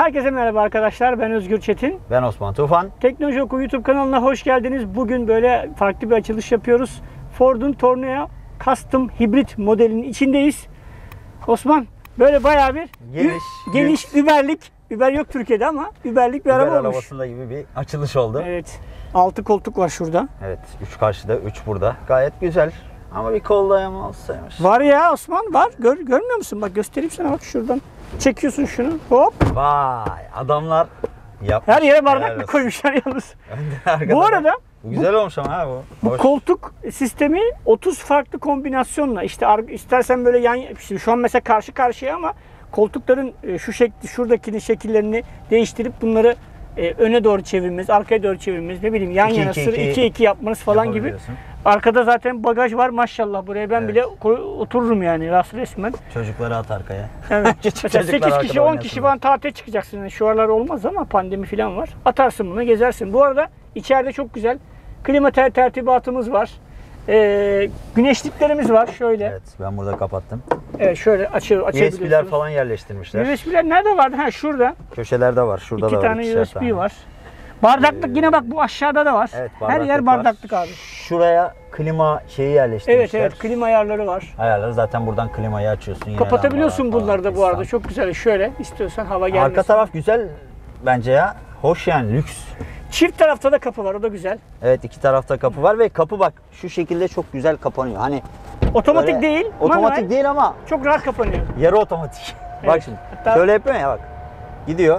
Herkese merhaba arkadaşlar. Ben Özgür Çetin. Ben Osman Tufan. Teknoloji Oku YouTube kanalına hoş geldiniz. Bugün böyle farklı bir açılış yapıyoruz. Ford'un Tourneo Custom Hybrid modelinin içindeyiz. Osman, böyle bayağı bir geniş Uber'lik. Uber yok Türkiye'de ama Uber'lik bir Uber araba olmuş. arabasında gibi bir açılış oldu. Evet. 6 koltuk var şurada. Evet. 3 karşıda, 3 burada. Gayet güzel. Ama bir kol dayama olsaymış. Var ya Osman, var. Görmüyor musun? Bak göstereyim sana, bak şuradan. Çekiyorsun şunu. Hop. Vay, adamlar yapmış. Her yere bardak mı koymuşlar yalnız? Bu arada bu güzel olmuş ama ha bu. Bu koltuk sistemi 30 farklı kombinasyonla, işte istersen böyle işte şu an mesela karşı karşıya ama koltukların şu şekli, şuradakinin şekillerini değiştirip bunları öne doğru çevirmeniz, arkaya doğru çevirmeniz, ne bileyim yan yana 2-2 yapmanız falan gibi. Arkada zaten bagaj var maşallah, buraya ben bile otururum yani resmen. Çocukları at arkaya. Evet. Mesela 8 kişi 10 kişi falan tatile çıkacaksın. Şu aralar olmaz ama pandemi falan var. Atarsın bunu, gezersin. Bu arada içeride çok güzel klima tertibatımız var. Güneşliklerimiz var şöyle. Evet, ben burada kapattım. Evet, şöyle açabiliyorsunuz. USB'ler falan yerleştirmişler. USB'ler nerede vardı? Ha, şurada. Köşelerde var, şurada da var. 2 tane USB var. Bardaklık yine bak bu aşağıda da var. Evet, her yer bardaklık var. abi. Şuraya klima şeyi yerleştirmişler. Evet, klima ayarları var. Ayarları zaten buradan klimayı açıyorsun. Yine kapatabiliyorsun bunları da bu arada. Çok güzel. Şöyle istiyorsan hava gelmesin. Arka taraf güzel bence ya. Hoş yani, lüks. Çift tarafta da kapı var, o da güzel. Evet, iki tarafta kapı var ve kapı bak şu şekilde çok güzel kapanıyor. Hani otomatik değil. Otomatik manuel, değil ama çok rahat kapanıyor. yarı otomatik. Evet. Bak şimdi. Hatta şöyle yapıyor ya bak. Gidiyor.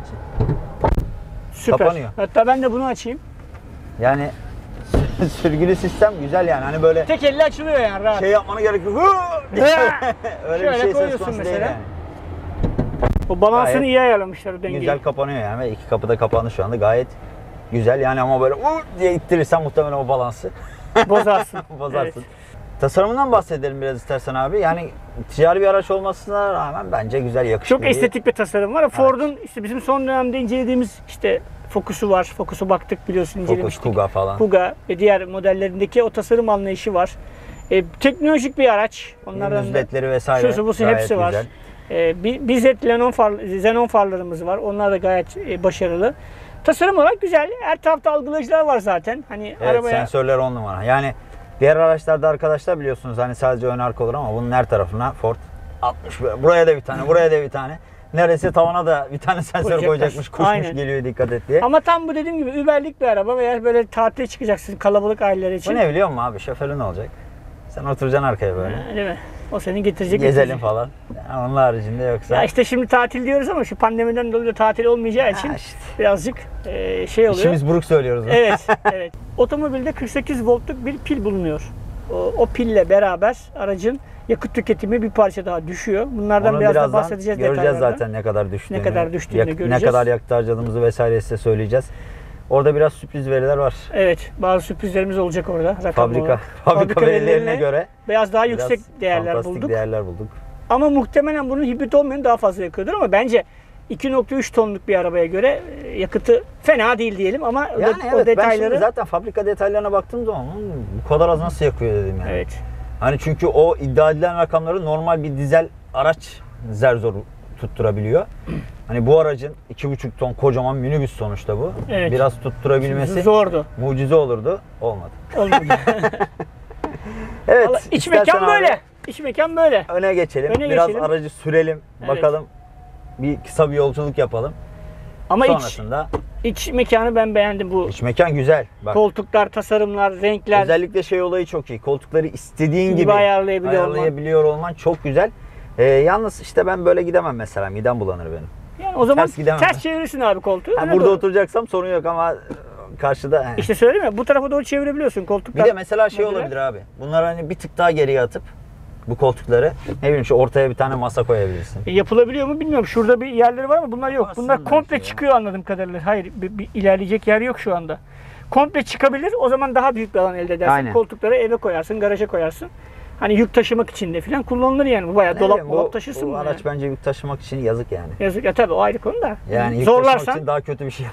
Süper. Kapanıyor. Hatta ben de bunu açayım. Yani sürgülü sistem güzel yani. Hani böyle tek elle açılıyor yani rahat. Şey yapmana gerek yok. Öyle şöyle bir şey koyuyorsun söz konusu mesela. değil yani. O balansını Gayet iyi ayarlamışlar, o dengeyi. Güzel kapanıyor yani ve iki kapı da kapandı şu anda. Gayet güzel yani, ama böyle diye ittirirsen muhtemelen o balansı bozarsın. Evet. Tasarımından bahsedelim biraz istersen abi. Yani ticari bir araç olmasına rağmen bence güzel, yakışıklı. Çok estetik bir tasarım var. Ford'un işte bizim son dönemde incelediğimiz işte Focus'u var. Focus'u baktık, biliyorsun, incelemiştik. Focus, Kuga falan. Kuga ve diğer modellerindeki o tasarım anlayışı var. Teknolojik bir araç. Onlardan Müzletleri vesaire. Şusu busu hepsi güzel var. Bizet Xenon farlarımız var. Onlar da gayet başarılı. Tasarım olarak güzel. Her tarafta algılayıcılar var zaten. Hani evet, arabaya... sensörler 10 numara. Yani diğer araçlarda arkadaşlar biliyorsunuz hani sadece ön arka olur ama bunun her tarafına Ford 60. Buraya da bir tane, buraya da bir tane. Neredeyse tavana da bir tane sensör koyacakmış. Kuşmuş geliyor, dikkat et diye. Ama tam bu dediğim gibi Uber'lik bir araba veya böyle tatile çıkacaksın kalabalık aileler için. Bu ne biliyor musun abi? Şoförü ne olacak? Sen oturacaksın arkaya böyle. Değil mi? O seni getirecek. Gezelim falan. Yani onun haricinde yoksa. Ya işte şimdi tatil diyoruz ama şu pandemiden dolayı da tatil olmayacağı için işte birazcık şey oluyor. İşimiz buruk söylüyoruz. Evet, evet. Otomobilde 48 voltluk bir pil bulunuyor. O pille beraber aracın yakıt tüketimi bir parça daha düşüyor. Bunlardan onu biraz da bahsedeceğiz göreceğiz detaylarda. zaten ne kadar düştüğünü. Ne kadar düştüğünü göreceğiz. Ne kadar yakıt harcadığımızı vesaire size söyleyeceğiz. Orada biraz sürpriz veriler var. Evet, bazı sürprizlerimiz olacak orada. Fabrika verilerine göre biraz daha yüksek değerler fantastik değerler bulduk. Ama muhtemelen bunun hibrit olmayan daha fazla yakıyordur ama bence 2.3 tonluk bir arabaya göre yakıtı fena değil diyelim ama yani o detayları... Ben şimdi zaten fabrika detaylarına baktığım zaman bu kadar az nasıl yakıyor dedim yani. Evet. Hani çünkü o iddia edilen rakamları normal bir dizel araç zar zor tutturabiliyor. Hani bu aracın 2,5 ton kocaman minibüs sonuçta bu. Evet. Biraz tutturabilmesi zordu. Mucize olurdu. Olmadı. Evet. Vallahi iç mekan böyle. İç mekan böyle. Öne geçelim. Biraz aracı sürelim. Evet. Bakalım. Bir kısa bir yolculuk yapalım. Ama sonrasında iç mekanı ben beğendim bu. İç mekan güzel. Bak. Koltuklar, tasarımlar, renkler. Özellikle şey olayı çok iyi. Koltukları istediğin gibi ayarlayabiliyor olman çok güzel. Yalnız işte ben böyle gidemem mesela. Midem bulanır benim. Yani o zaman ters çevirirsin abi koltuğu. Burada oturacaksam sorun yok ama karşıda... İşte söyleyeyim ya, bu tarafa doğru çevirebiliyorsun koltuklar. Bir de mesela şey olabilir abi. Bunları hani bir tık daha geriye atıp bu koltukları, ne bileyim, şu ortaya bir tane masa koyabilirsin. Yapılabiliyor mu bilmiyorum. Şurada bir yerleri var mı? Bunlar yok. Aslında bunlar komple çıkıyor anladığım kadarıyla. Hayır, bir ilerleyecek yer yok şu anda. Komple çıkabilir. O zaman daha büyük bir alan elde edersin. Aynen. Koltukları eve koyarsın, garaja koyarsın. Hani yük taşımak için de falan kullanılır yani. Bu bayağı dolap taşırsın. Bu araç yani. Bence yük taşımak için yazık yani. Yazık ya, tabii o ayrı konu da. Yani yük taşımak için daha kötü bir şey.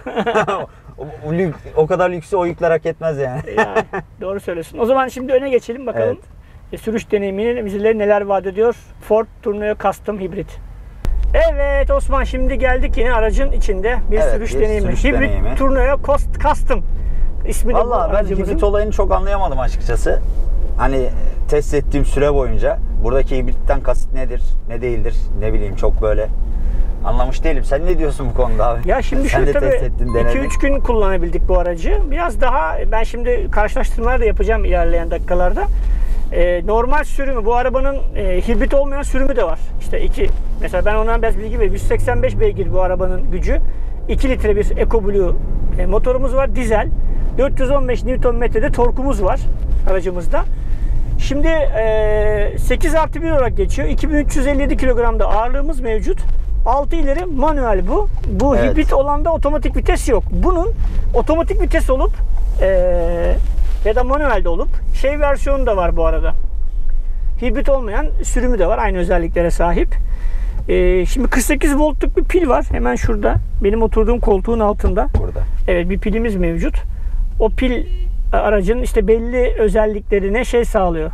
o kadar lüksü o yükler hak etmez yani. Yani doğru söylüyorsun. O zaman şimdi öne geçelim bakalım. Evet. Sürüş deneyiminin bizleri neler vaat ediyor Ford Tourneo Custom Hybrid. Evet Osman, şimdi geldik yine aracın içinde bir Evet, sürüş bir deneyimi. sürüş deneyimi. Hibrit Tourneo Custom ismi de bu Vallahi ben aracımızın. hibrit olayını çok anlayamadım açıkçası. Hani test ettiğim süre boyunca buradaki hibritten kasıt nedir, ne değildir, ne bileyim, çok böyle anlamış değilim. Sen ne diyorsun bu konuda abi? Ya şimdi Sen şu de tabii test ettin, denedin. 2-3 gün kullanabildik bu aracı. Biraz daha ben şimdi karşılaştırmalar da yapacağım ilerleyen dakikalarda. Normal sürümü, bu arabanın hibrit olmayan sürümü de var. İşte mesela ben ondan biraz bilgi vereyim. 185 beygir bu arabanın gücü. 2 litre bir EcoBlue motorumuz var, dizel. 415 Nm'de torkumuz var aracımızda. Şimdi 8+1 olarak geçiyor. 2357 kilogramda ağırlığımız mevcut. 6 ileri manuel bu. Bu Evet. hibrit olanda otomatik vites yok. Bunun otomatik vites olup ya da manuelde olup versiyonu da var bu arada. Hibrit olmayan sürümü de var. Aynı özelliklere sahip. Şimdi 48 voltluk bir pil var. Hemen şurada. Benim oturduğum koltuğun altında. Burada. Evet, bir pilimiz mevcut. O pil aracın işte belli özelliklerine sağlıyor.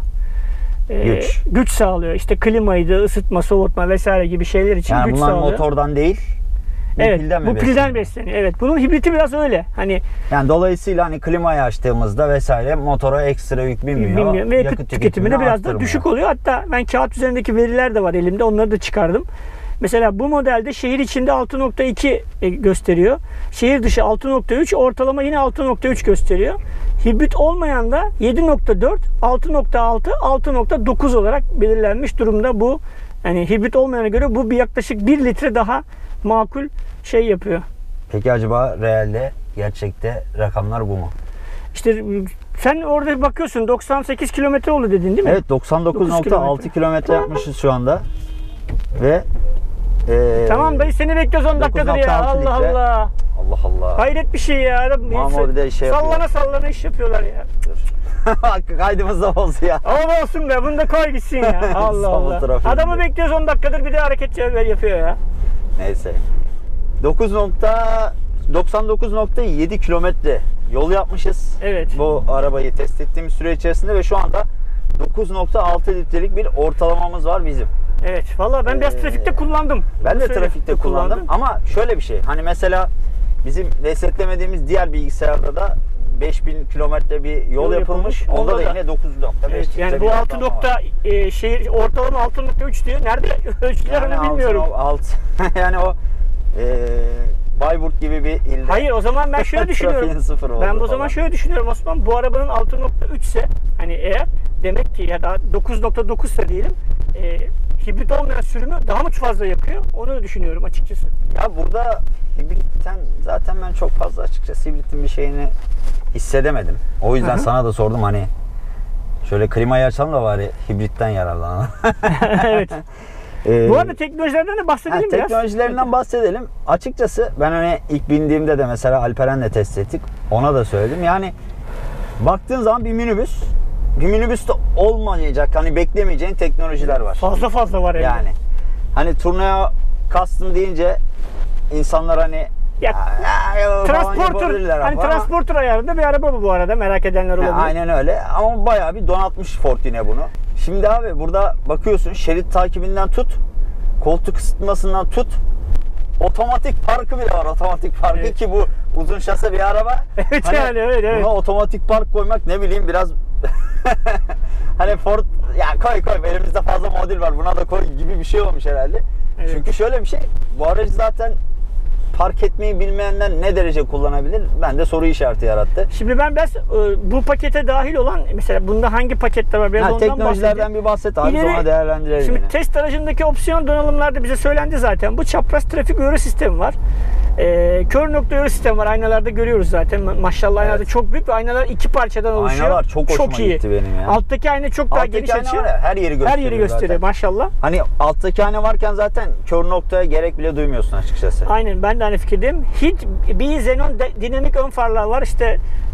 Güç sağlıyor. İşte klimaydı, ısıtma, soğutma vesaire gibi şeyler için Yani güç bunlar sağlıyor. motordan değil, bu Evet, pilden mi bu pilden besleniyor. Evet, bunun hibriti biraz öyle. Hani Yani dolayısıyla hani klimayı açtığımızda vesaire motora ekstra yük binmiyor. bilmiyorum. Ve yakıt tüketimi de biraz da arttırmıyor. düşük oluyor. Hatta ben kağıt üzerindeki veriler de var elimde. Onları da çıkardım. Mesela bu modelde şehir içinde 6.2 gösteriyor. Şehir dışı 6.3, ortalama yine 6.3 gösteriyor. Hibrit olmayan da 7.4, 6.6, 6.9 olarak belirlenmiş durumda bu. Yani hibrit olmayana göre bu bir yaklaşık 1 litre daha makul yapıyor. Peki acaba realde, gerçekte rakamlar bu mu? İşte sen orada bakıyorsun 98 kilometre oldu dedin değil mi? Evet, 99.6 kilometre yapmışız şu anda. Ve Tamam dayı, seni bekliyoruz 10 dakikadır ya. 9.6 Allah litre. Allah. Allah Allah. Hayret bir şey ya. Ama bir de Sallana sallana iş yapıyorlar ya. Kaydımız da bozdu ya. Ama olsun be, bunu da koy gitsin ya. Allah İstanbul Allah. trafiğinde. Adamı bekliyoruz 10 dakikadır, bir de hareket yapıyor ya. Neyse. 99.7 kilometre yol yapmışız. Evet. Bu arabayı test ettiğimiz süre içerisinde ve şu anda 9.6 litrelik bir ortalamamız var bizim. Evet. Valla ben biraz trafikte kullandım. Ben de Bunu trafikte kullandım ama şöyle bir şey. Hani mesela bizim resetlemediğimiz diğer bilgisayarda da 5000 kilometre bir yol yapılmış. Onda da yine 9.5 Evet, yani bu 6 ortalama 6.3 diyor. Nerede ölçtüler onu bilmiyorum. Yani o Bayburt gibi bir ilde. Hayır, o zaman ben şöyle düşünüyorum. Trafiğin sıfır olduğu Ben o falan. zaman şöyle düşünüyorum Osman. Bu arabanın 6.3 ise hani eğer, demek ki ya da 9.9 ise diyelim, hibrit olmayan sürümü daha mı fazla yakıyor? Onu düşünüyorum açıkçası. Ya burada hibritten zaten ben çok fazla açıkçası hibritin bir şeyini hissedemedim. O yüzden sana da sordum, hani şöyle klimayı açalım da bari hibritten yararlanalım. Evet. Bu arada teknolojilerden de bahsedelim biraz. Teknolojilerinden bahsedelim. Açıkçası ben hani ilk bindiğimde de mesela Alperen'le test ettik. Ona da söyledim. Yani baktığın zaman bir minibüste olmayacak, hani beklemeyeceğin teknolojiler var. Fazla var yani. Hani Tourneo Custom deyince insanlar hani transporter ayarında bir araba bu arada, merak edenler olabilir. Aynen öyle ama bayağı bir donatmış Ford yine bunu. Şimdi abi burada bakıyorsun, şerit takibinden tut, koltuk ısıtmasından tut, otomatik parkı bile var, otomatik parkı, evet. Ki bu uzun şase bir araba. Evet, hani yani evet. Buna otomatik park koymak, ne bileyim, biraz hani Ford ya koy elimizde fazla model var, buna da koy gibi bir şey olmuş herhalde. Evet. Çünkü şöyle bir şey, bu aracı zaten park etmeyi bilmeyenler ne derece kullanabilir? Ben de soru işareti yarattı. Şimdi ben biraz bu pakete dahil olan, mesela bunda hangi paketler var? Biraz ondan teknolojilerden bir bahset abi, sonra değerlendirelim. Şimdi yine. Test aracındaki opsiyon donanımlarda bize söylendi zaten. Bu çapraz trafik uyarı sistemi var. Kör nokta uyarı sistemi var. Aynalarda görüyoruz zaten. Maşallah, aynalarda çok büyük ve aynalar iki parçadan oluşuyor. Aynalar çok hoşuma gitti benim ya. Alttaki ayna çok daha geniş açı. Her yeri gösteriyor. Zaten. Maşallah. Hani alttaki ayna varken zaten kör noktaya gerek bile duymuyorsun açıkçası. Aynen, ben de aynı fikirdeyim. Bir Xenon dinamik ön farlar var. İşte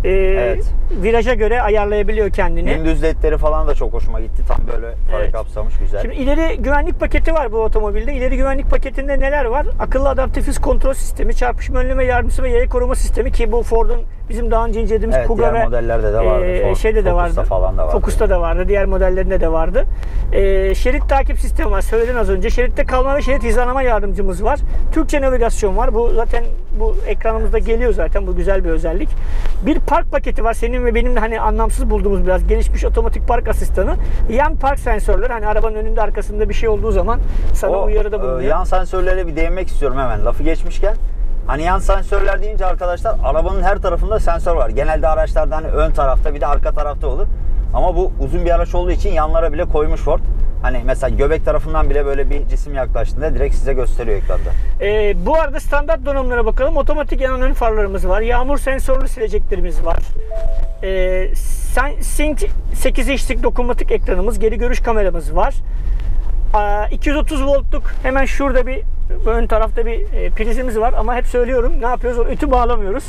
Evet. viraja göre ayarlayabiliyor kendini. Gündüz ledleri falan da çok hoşuma gitti. Tam böyle farı Evet. kapsamış, güzel. Şimdi ileri güvenlik paketi var bu otomobilde. İleri güvenlik paketinde neler var? Akıllı adaptif hız kontrol sistemi, çarpışma önleme yardımcısı ve yaya koruma sistemi ki bu Ford'un bizim daha önce incelediğimiz Evet, Kuga diğer ve modellerde de vardı. şeyde de vardı. Falan da vardı. Focus'ta da vardı. Diğer modellerinde de vardı. Şerit takip sistemi var. Söyledin az önce. Şeritte kalma ve şerit hizalama yardımcımız var. Türkçe navigasyon var. Bu zaten bu ekranımızda geliyor zaten. Bu güzel bir özellik. Bir park paketi var. Senin ve benim de hani anlamsız bulduğumuz biraz gelişmiş otomatik park asistanı. Yan park sensörleri. Hani arabanın önünde arkasında bir şey olduğu zaman sana uyarıda bulunuyor. Yan sensörlere bir değinmek istiyorum hemen. Lafı geçmişken. Hani yan sensörler deyince arkadaşlar arabanın her tarafında sensör var. Genelde araçlarda hani ön tarafta bir de arka tarafta olur. Ama bu uzun bir araç olduğu için yanlara bile koymuş Ford. Hani mesela göbek tarafından bile böyle bir cisim yaklaştığında direkt size gösteriyor ekranda. Bu arada standart donanımlara bakalım. Otomatik yanan ön farlarımız var. Yağmur sensörlü sileceklerimiz var. Sync 8 inçlik dokunmatik ekranımız, geri görüş kameramız var. 230 voltluk hemen şurada bir ön tarafta bir prizimiz var ama hep söylüyorum ne yapıyoruz? O ütü bağlamıyoruz.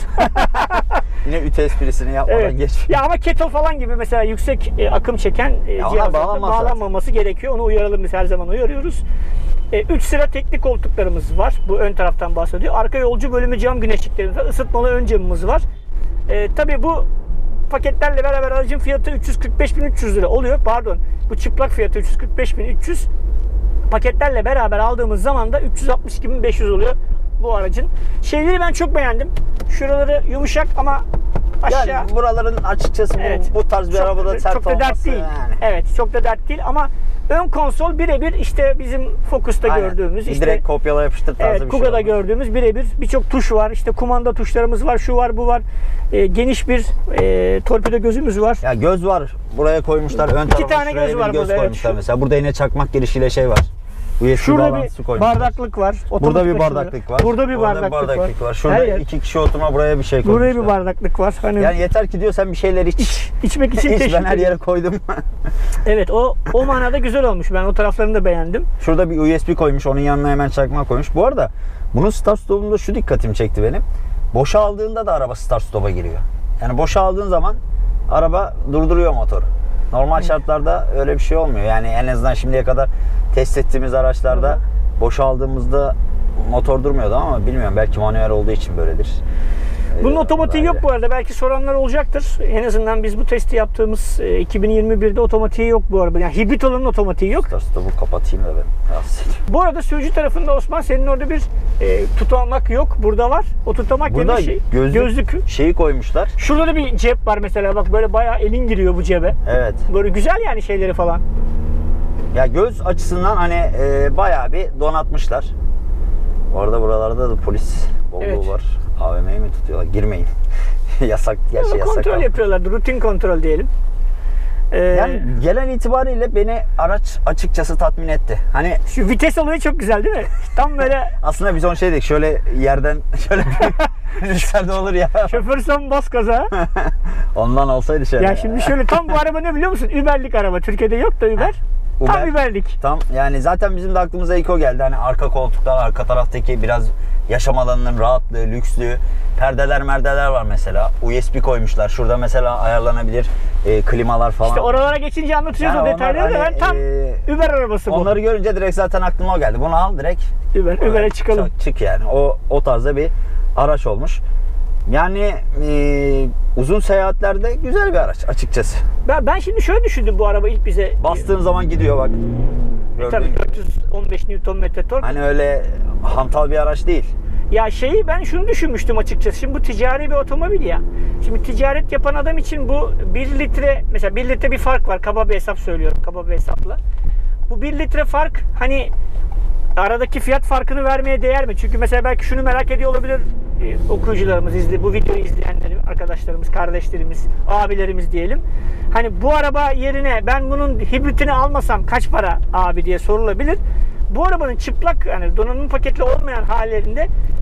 Yine ütü esprisini yapmadan Evet. geç. Ya ama kettle falan gibi mesela yüksek akım çeken cihazlarda bağlanmaması gerekiyor. Onu uyaralım, biz her zaman uyarıyoruz. 3 sıra teknik koltuklarımız var. Bu ön taraftan bahsediyor. Arka yolcu bölümü cam güneşliklerimiz var. Isıtmalı ön camımız var. Tabii bu paketlerle beraber aracın fiyatı 345.300 lira oluyor. Pardon. Bu çıplak fiyatı 345.300. Paketlerle beraber aldığımız zaman da 362.500 oluyor bu aracın. Şeyleri ben çok beğendim. Şuraları yumuşak ama aşağı. Yani buraların açıkçası Evet. bu tarz bir arabada sert çok da dert olması değil. yani. Evet, çok da dert değil ama ön konsol birebir işte bizim Focus'ta Aynen. gördüğümüz işte direkt kopyala yapıştır tarzı bir şey. Kuga'da olmaz. gördüğümüz birebir birçok tuş var. İşte kumanda tuşlarımız var, şu var, bu var. Geniş bir torpido gözümüz var. Ya göz var. Buraya koymuşlar. Ön tarafa tane şuraya göz bir var göz burada, evet. koymuşlar mesela. Burada yine çakmak girişiyle şey var. USB Şurada bağlantısı bir koymuşlar. bardaklık var. Burada otomatik bir açılıyor. bardaklık var. Burada bir Orada bardaklık var. Şurada Her yer. 2 kişi oturma, buraya bir şey koymuşlar. Buraya bir bardaklık var. Hani Yani yeter ki diyor sen bir şeyler iç. içmek için İç, teşvik ben her ediyor. yere koydum. Evet, o manada güzel olmuş. Ben o taraflarını da beğendim. Şurada bir USB koymuş. Onun yanına hemen çakmak koymuş. Bu arada bunun start stop'unda şu dikkatimi çekti benim. Boşa aldığında da araba start stop'a giriyor. Yani boşa aldığın zaman araba durduruyor motoru. Normal şartlarda öyle bir şey olmuyor. Yani en azından şimdiye kadar test ettiğimiz araçlarda boşa aldığımızda motor durmuyordu ama bilmiyorum, belki manuel olduğu için böyledir. Bunun otomatiği yok bu arada. Belki soranlar olacaktır. En azından biz bu testi yaptığımız 2021'de otomatiği yok bu araba. Yani hibrit olanın otomatiği yok. Start stop'u kapatayım da ben rahatsız ediyorum. Bu arada sürücü tarafında Osman, senin orada bir tutamak yok. Burada var. O tutamak Burada yerine gözlük şeyi koymuşlar. Şurada da bir cep var mesela. Bak böyle bayağı elin giriyor bu cebe. Evet. Böyle güzel yani şeyleri falan. Ya göz açısından hani bayağı bir donatmışlar. Bu arada buralarda da polis bolluğu Evet. var. AVM'yi mi tutuyorlar? Girmeyin. Yasak, gerçi yasak. Kontrol ama. yapıyorlardı. Rutin kontrol diyelim. Yani gelen itibariyle beni araç açıkçası tatmin etti. Hani Şu vites olayı çok güzel değil mi? Tam böyle aslında biz onu şey dedik, şöyle yerden şöyle bir rüzgarda olur ya. şoför son bas gaza. Ondan olsaydı şey. Ya şimdi şöyle tam bu araba ne biliyor musun? Uber'lik araba. Türkiye'de yok da Uber. Tam Uber. Uber'lik. Tam yani zaten bizim de aklımıza ilk o geldi. Hani arka koltuklar, arka taraftaki biraz yaşam alanının rahatlığı, lükslüğü, perdeler merdeler var mesela. USB koymuşlar. Şurada mesela ayarlanabilir klimalar falan. İşte oralara geçince anlatacağız Yani o detayları onlar da hani, ben tam Uber arabası bu. Onları görünce direkt zaten aklıma o geldi. Bunu al direkt. Uber'e çıkalım. Çık yani. O tarzda bir araç olmuş. Yani uzun seyahatlerde güzel bir araç açıkçası. Ben şimdi şöyle düşündüm bu araba ilk bize. Bastığın zaman gidiyor bak. Gördüğün Tabii gibi. 415 Nm tork. Hani öyle hantal bir araç değil. Ya ben şunu düşünmüştüm açıkçası. Şimdi bu ticari bir otomobil ya. Şimdi ticaret yapan adam için bu 1 litre, mesela 1 litre bir fark var. Kaba bir hesap söylüyorum. Kaba bir hesapla. Bu 1 litre fark hani aradaki fiyat farkını vermeye değer mi? Çünkü mesela belki şunu merak ediyor olabilir okuyucularımız, bu videoyu izleyenler, arkadaşlarımız, kardeşlerimiz, abilerimiz diyelim. Hani bu araba yerine ben bunun hibritini almasam kaç para abi diye sorulabilir. Bu arabanın çıplak, yani donanım paketli olmayan hallerinde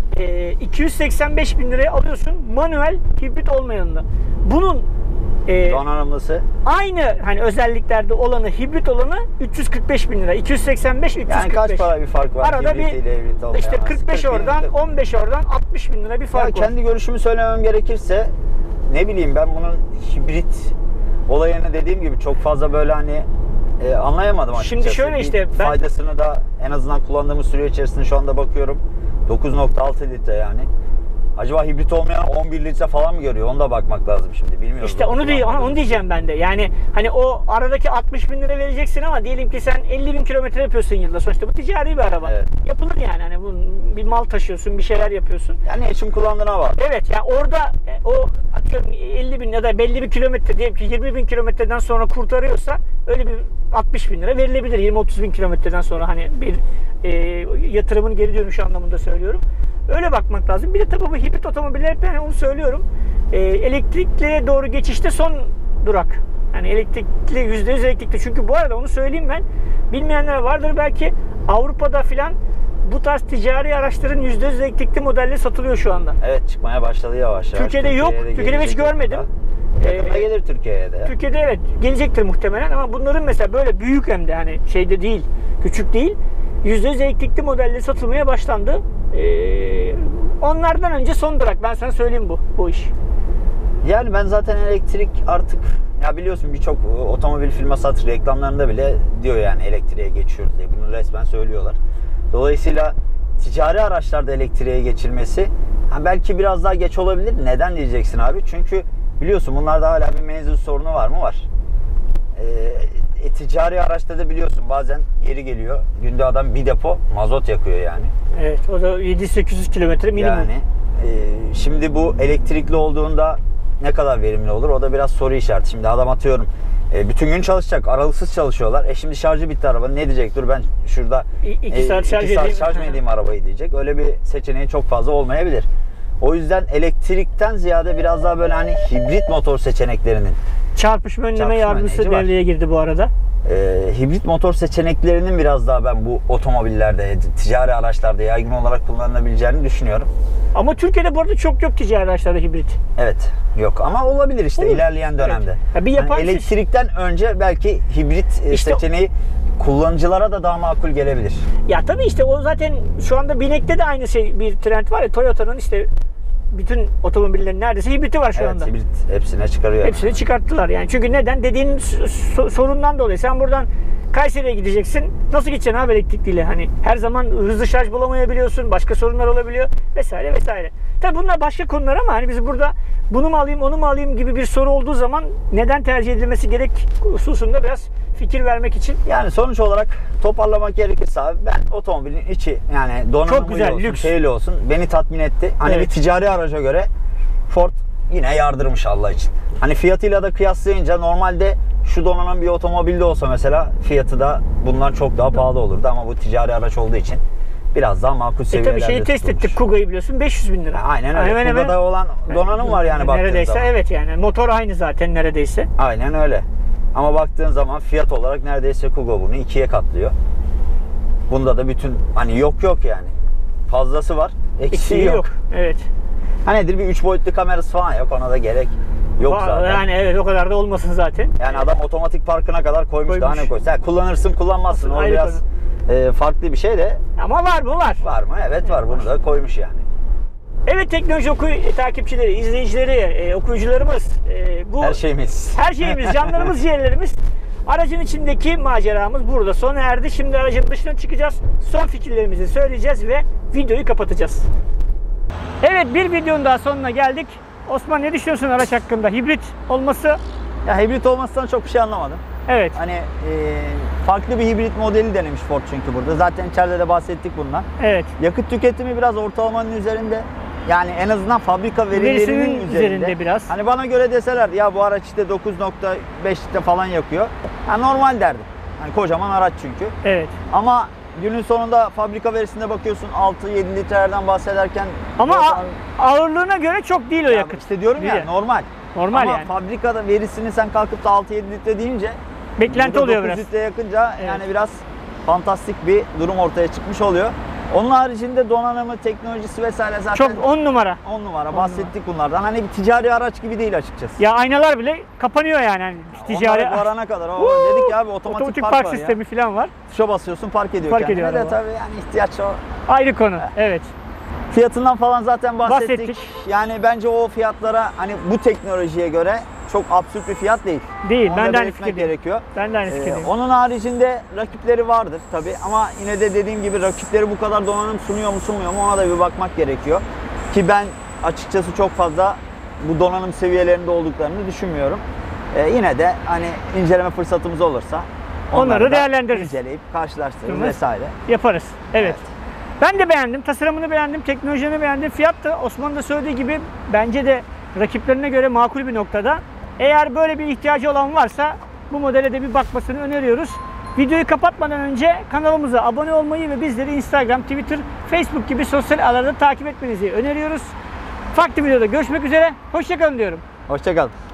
285 bin liraya alıyorsun. Manuel hibrit olmayanında. Bunun Donanımlısı. aynı hani özelliklerde olanı, hibrit olanı 345 bin lira. 285, 345. Yani kaç para bir fark var? Arada hibrit ile hibrit olmayan. işte 45 40 bin oradan, lira. 15 oradan, 60 bin lira bir Ya fark var. kendi görüşümü söylemem gerekirse ne bileyim ben bunun hibrit olayını dediğim gibi çok fazla böyle hani anlayamadım açıkçası. Şimdi şöyle işte ben... Faydasını da en azından kullandığımız süre içerisinde şu anda bakıyorum. 9.6 litre yani. Acaba hibrit olmayan 11 litre falan mı görüyor? Ona da bakmak lazım şimdi. Bilmiyorum. İşte onu diyeceğim ben de. Yani hani o aradaki 60 bin lira vereceksin ama diyelim ki sen 50 bin kilometre yapıyorsun yılda. Sonuçta bu ticari bir araba. Evet. Yapılır yani. Hani bir mal taşıyorsun, bir şeyler yapıyorsun. Yani için kullandığına var. Evet. Yani orada o atıyorum 50 bin ya da belli bir kilometre, diyelim ki 20 bin kilometreden sonra kurtarıyorsa öyle bir 60 bin lira verilebilir. 20-30 bin kilometreden sonra hani bir yatırımın geri dönüşü anlamında söylüyorum. Öyle bakmak lazım. Bir de tabii bu hibrit otomobiller, hep ben onu söylüyorum. Elektrikliye doğru geçişte son durak. Yani elektrikli, %100 elektrikli. Çünkü bu arada onu söyleyeyim ben. Bilmeyenler vardır belki, Avrupa'da filan bu tarz ticari araçların %100 elektrikli modelleri satılıyor şu anda. Evet, çıkmaya başladı yavaş yavaş. Türkiye'de yok. Türkiye'de hiç görmedim. Yakında gelir Türkiye'ye de. Türkiye'de evet gelecektir muhtemelen ama bunların mesela böyle büyük, hem de hani şeyde değil, küçük değil. %100 elektrikli modelleri satılmaya başlandı. Onlardan önce son durak. Ben sana söyleyeyim bu iş. Yani ben zaten elektrik artık, ya biliyorsun birçok otomobil firması artık reklamlarında bile diyor yani elektriğe geçiyoruz diye. Bunu resmen söylüyorlar. Dolayısıyla ticari araçlarda elektriğe geçilmesi belki biraz daha geç olabilir. Neden diyeceksin abi? Çünkü biliyorsun bunlarda hala bir menzil sorunu var mı? Var. Ticari araçta da biliyorsun bazen geri geliyor. Günde adam bir depo mazot yakıyor yani. Evet, o da 700-800 kilometre minimum. Yani şimdi bu elektrikli olduğunda ne kadar verimli olur? O da biraz soru işareti. Şimdi adam atıyorum bütün gün çalışacak, aralıksız çalışıyorlar. Şimdi şarjı bitti arabanın, ne diyecek? Dur ben şurada 2 saat şarj mı edeyim arabayı diyecek. Öyle bir seçeneği çok fazla olmayabilir. O yüzden elektrikten ziyade biraz daha böyle hani hibrit motor seçeneklerinin çarpışma önleme yardımcısı devreye girdi bu arada. Hibrit motor seçeneklerinin biraz daha ben bu otomobillerde, ticari araçlarda yaygın olarak kullanılabileceğini düşünüyorum. Ama Türkiye'de bu arada çok yok ticari araçlarda hibrit. Evet, yok ama olabilir işte olur ilerleyen dönemde. Evet. Bir yani elektrikten önce belki hibrit seçeneği kullanıcılara da daha makul gelebilir. Ya tabii işte o zaten şu anda binekte de aynı bir trend var ya, Toyota'nın işte bütün otomobillerin neredeyse hibriti var şu anda. Evet, hibrit hepsine çıkarıyor. Hepsini çıkarttılar yani. Çünkü neden? Dediğin sorundan dolayı. Sen buradan Kayseri'ye gideceksin. Nasıl gideceksin abi elektrikliyle? Hani her zaman hızlı şarj bulamayabiliyorsun. Başka sorunlar olabiliyor. Vesaire vesaire. Tabii bunlar başka konular ama hani biz burada bunu mu alayım, onu mu alayım gibi bir soru olduğu zaman neden tercih edilmesi gerek hususunda biraz fikir vermek için. Yani sonuç olarak toparlamak gerekirse abi, ben otomobilin içi yani donanımı olsun, lüks. şeyli olsun beni tatmin etti. Hani evet, bir ticari araca göre Ford yine yardırmış Allah için. Hani fiyatıyla da kıyaslayınca normalde şu donanım bir otomobilde olsa mesela fiyatı da bundan çok daha pahalı olurdu ama bu ticari araç olduğu için biraz daha makul seviyelerde tabii şeyi test ettik, Kuga'yı biliyorsun, 500 bin lira. Aynen öyle. Kuga'da olan donanım var yani baktığın neredeyse zaman. Evet yani motor aynı zaten neredeyse. Aynen öyle. Ama baktığın zaman fiyat olarak neredeyse Kuga bunu ikiye katlıyor. Bunda da bütün hani yok yani. Fazlası var, eksiği yok. Evet. Ha nedir, bir 3 boyutlu kamerası falan yok, ona da gerek yok zaten. Yani evet, o kadar da olmasın zaten. Yani adam otomatik parkına kadar koymuş. Daha ne koysa. Yani kullanırsın kullanmazsın. O biraz farklı bir şey de. Ama var mı? Var. Var mı? Evet var. Bunu da koymuş yani. Evet Teknoloji Oku takipçileri, izleyicileri, okuyucularımız. Bu her şeyimiz. Her şeyimiz, canlarımız, ciğerlerimiz. Aracın içindeki maceramız burada sona erdi. Şimdi aracın dışına çıkacağız. Son fikirlerimizi söyleyeceğiz ve videoyu kapatacağız. Evet, bir videonun daha sonuna geldik. Osman, ne düşünüyorsun araç hakkında? Hibrit olması? Ya hibrit olmasından çok bir şey anlamadım. Evet. Hani farklı bir hibrit modeli denemiş Ford çünkü burada. Zaten içeride de bahsettik bundan. Evet. Yakıt tüketimi biraz ortalamanın üzerinde. Yani en azından fabrika verilerinin üzerinde biraz. Hani bana göre deseler ya bu araç işte 9.5 litre falan yakıyor. Yani normal derdim. Hani kocaman araç çünkü. Evet. Ama günün sonunda fabrika verisinde bakıyorsun 6-7 litrelerden bahsederken. Ama ağırlığına göre çok değil o yakıt. İşte diyorum ya normal. Normal ama yani. fabrikada verisini sen kalkıp da 6-7 litre deyince beklenti oluyor 9 biraz. litre yakınca yani biraz fantastik bir durum ortaya çıkmış oluyor. Onun haricinde donanımı, teknolojisi vesaire zaten çok 10 numara. 10 numara. Bahsettik bunlardan. Hani bir ticari araç gibi değil açıkçası. Ya aynalar bile kapanıyor yani. Ticari varana kadar. Dedik ya abi otomatik park sistemi falan var. Tuşa basıyorsun, park ediyor Park kendine. ediyor de tabii yani ihtiyaç o. Ayrı konu. Evet. Fiyatından falan zaten bahsettik. Bahsettik. Yani bence o fiyatlara hani bu teknolojiye göre çok absürt bir fiyat değil. Değil. Onu Ben da de aynı belirtmek fikirdeyim. gerekiyor. Ben de aynı fikirdeyim. Onun haricinde rakipleri vardır tabii ama yine de dediğim gibi rakipleri bu kadar donanım sunuyor mu sunmuyor mu ona da bir bakmak gerekiyor. Ki ben açıkçası çok fazla bu donanım seviyelerinde olduklarını düşünmüyorum. Yine de hani inceleme fırsatımız olursa Onları da değerlendiririz. inceleyip karşılaştırırız Değil mi? vesaire. Yaparız. Evet. Evet. Ben de beğendim. Tasarımını beğendim. Teknolojini beğendim. Fiyat da Osman'ın da söylediği gibi bence de rakiplerine göre makul bir noktada. Eğer böyle bir ihtiyacı olan varsa bu modele de bir bakmasını öneriyoruz. Videoyu kapatmadan önce kanalımıza abone olmayı ve bizleri Instagram, Twitter, Facebook gibi sosyal ağlarda takip etmenizi öneriyoruz. Farklı videoda görüşmek üzere. Hoşça kalın diyorum. Hoşça kalın.